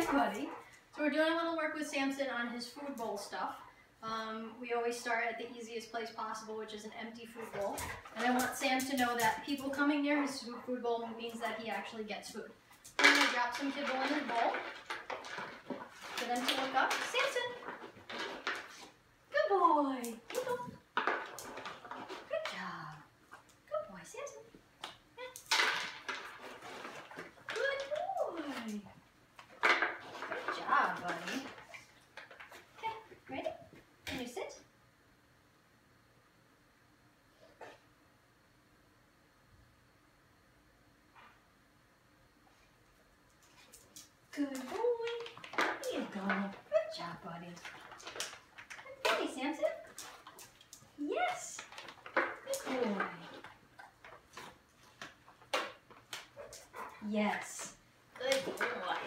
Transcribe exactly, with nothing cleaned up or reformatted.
Hi, buddy. So we're doing a little work with Sampson on his food bowl stuff. Um, we always start at the easiest place possible, which is an empty food bowl. And I want Sam to know that people coming near his food bowl means that he actually gets food. I'm going to drop some kibble in his bowl for them to look up. Sampson! Good boy! Good boy. Good job. Good boy, Sampson. Good boy. Good job, buddy. Okay, ready? Can you sit? Good boy. Here you go. Good job, buddy. Good boy, Sampson. Yes. Good boy. Yes. Good boy.